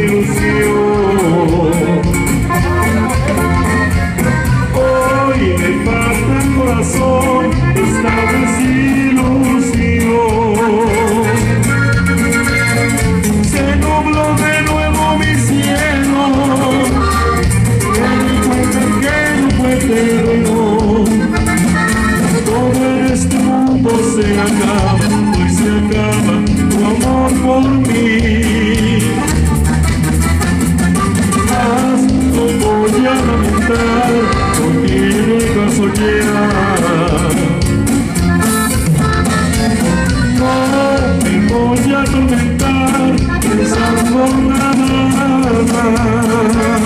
ilusión. Hoy me falta el corazón esta desilusión. Se nubló de nuevo mi cielo, que no fue eterno. Todo en este mundo se acaba, hoy se acaba tu amor por mí. Mas no voy a lamentar, no tiene caso ya. No me voy a atormentar pensando nada más.